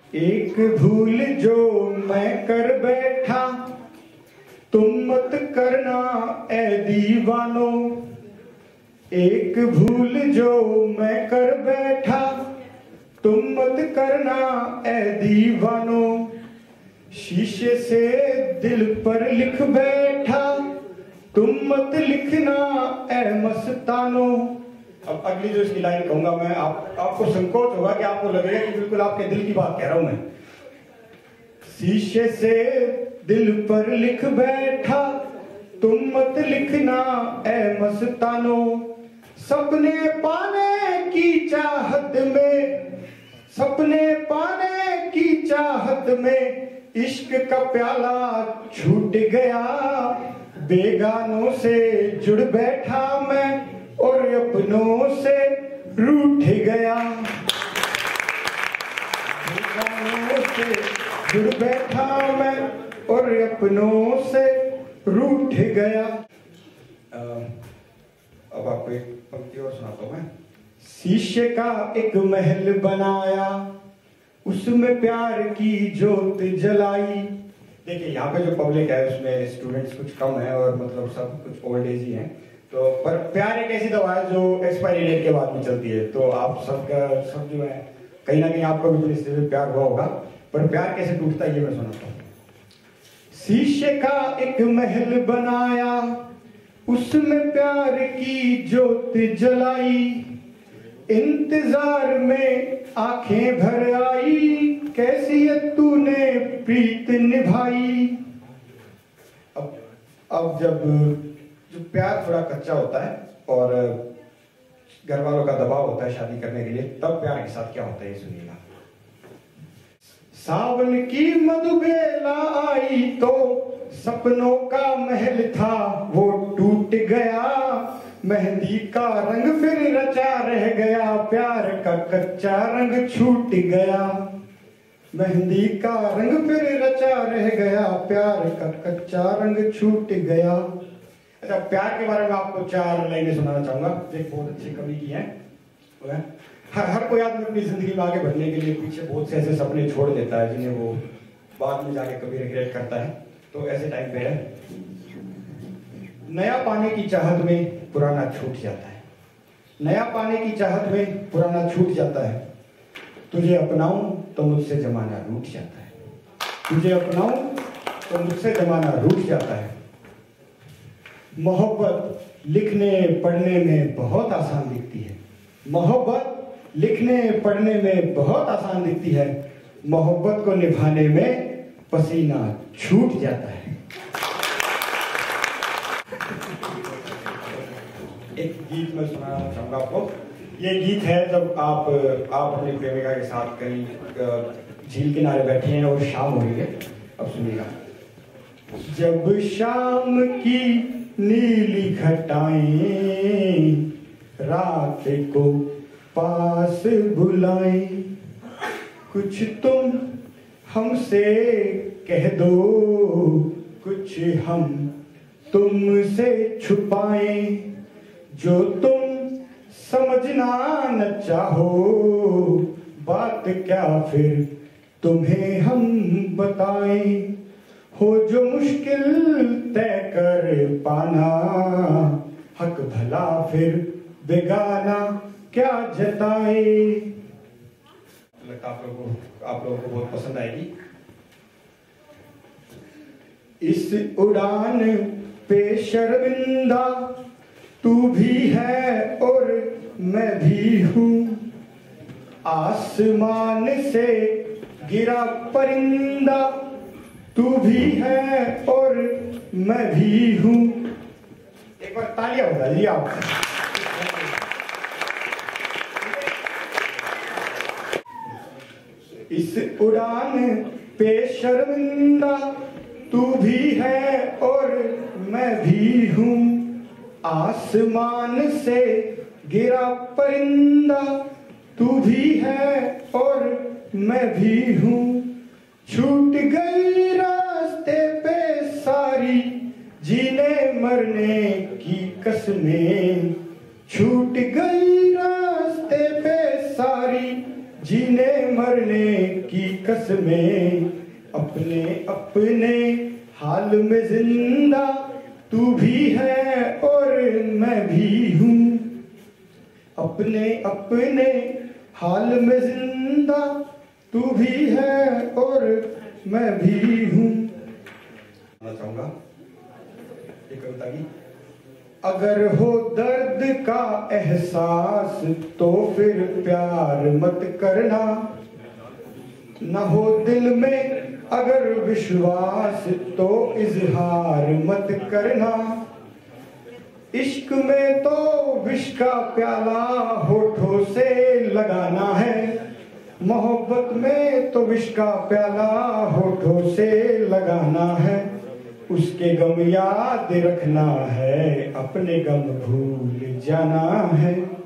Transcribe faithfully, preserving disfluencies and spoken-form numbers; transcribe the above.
एक भूल जो मैं कर बैठा तुम मत करना ए दीवानो। एक भूल जो मैं कर बैठा तुम मत करना ए दीवानो। शीशे से दिल पर लिख बैठा तुम मत लिखना ए मस्तानो। अब अगली जो इसकी लाइन कहूंगा मैं, आप आपको संकोच होगा कि आपको लगेगा कि बिल्कुल आपके दिल की बात कह रहा हूं मैं। शीशे से दिल पर लिख बैठा तुम मत लिखना ए मस्तानो। सपने पाने की चाहत में, सपने पाने की चाहत में इश्क का प्याला छूट गया। बेगानों से जुड़ बैठा मैं और अपनों से रूठ गया। बेगानों से जुड़ बैठा मैं और अपनों से रूठ गया। आ, अब आपको एक पंक्ति और सुनाता हूं मैं। शीशे का एक महल बनाया उसमें प्यार की जोत जलाई। देखिए यहाँ पे जो पब्लिक है उसमें स्टूडेंट्स कुछ कम है और मतलब सब कुछ ओल्ड एज ही हैं, तो पर प्यार एक ऐसी दवा है जो एक्सपायरी डेट के बाद में चलती है। तो आप सबका सब जो है कहीं ना कहीं आपको भी रिश्ते में प्यार हुआ होगा, पर प्यार कैसे टूटता है ये मैं सुनाता हूँ। शीशे का एक महल बनाया उसमें प्यार की जोत जलाई। इंतजार में आंखें भर आई कैसी है तूने प्रीत निभाई। अब अब जब जो प्यार थोड़ा कच्चा होता है और घर वालों का दबाव होता है शादी करने के लिए, तब प्यार के साथ क्या होता है ये सुनिएगा। सावन की मधुबेला आई तो सपनों का महल था वो टूट गया। मेहंदी का रंग फिर रचा रह गया प्यार का कच्चा रंग छूट गया। मेहंदी का रंग फिर रचा रह गया प्यार का कच्चा रंग छूट गया। अच्छा, प्यार के बारे में आपको चार लाइनें सुनाना चाहूंगा, एक बहुत अच्छी कवि की है। हर हर कोई आदमी अपनी जिंदगी में आगे बढ़ने के लिए पीछे बहुत से ऐसे सपने छोड़ देता है जिन्हें वो बाद में जाके कभी रिग्रेट करता है। तो ऐसे टाइम पे है, नया पाने की चाहत में पुराना छूट जाता है। नया पाने की चाहत में पुराना छूट जाता है। तुझे अपनाऊं तो मुझसे जमाना रूठ जाता है। तुझे अपनाऊं तो मुझसे जमाना रूठ जाता है। मोहब्बत लिखने पढ़ने में बहुत आसान दिखती है। मोहब्बत लिखने पढ़ने में बहुत आसान दिखती है। मोहब्बत को निभाने में पसीना छूट जाता है। एक गीत मैं सुनाना चाहूंगा आपको। ये गीत है जब आप आप अपनी प्रेमिका के साथ कहीं झील किनारे बैठे हैं और शाम हो रही है। अब सुनिएगा। जब शाम की नीली घटाएं रात को पास बुलाएं, कुछ तुम हमसे कह दो कुछ हम तुमसे छुपाएं। जो तुम समझना न चाहो बात क्या फिर तुम्हें हम बताएं। हो जो मुश्किल तय कर पाना हक भला फिर बेगाना क्या जताए। लगता आप लोगों को आप लोगों को बहुत पसंद आएगी। इस उड़ान पे शर्मिंदा तू भी है और मैं भी हूँ। आसमान से गिरा परिंदा तू भी है और मैं भी हूँ। एक बार तालियां बजा लीजिए आप। इस उड़ान पे शर्मिंदा तू भी है और मैं भी हूँ। आसमान से गिरा परिंदा तू भी है और मैं भी हूँ। छूट गई रास्ते पे सारी जीने मरने की कसमें। छूट गई रास्ते पे सारी जीने मरने की कसमें, अपने अपने हाल में जिंदा तू भी है और मैं भी हूँ। अपने अपने हाल में जिंदा तू भी है और मैं भी हूँ। मैं चाहूंगा एक कविता की। अगर हो दर्द का एहसास तो फिर प्यार मत करना, न हो दिल में अगर विश्वास तो इजहार मत करना। इश्क में तो विष का प्याला होठों से लगाना है, मोहब्बत में तो विष का प्याला होठों से लगाना है। उसके गम याद रखना है, अपने गम भूल जाना है।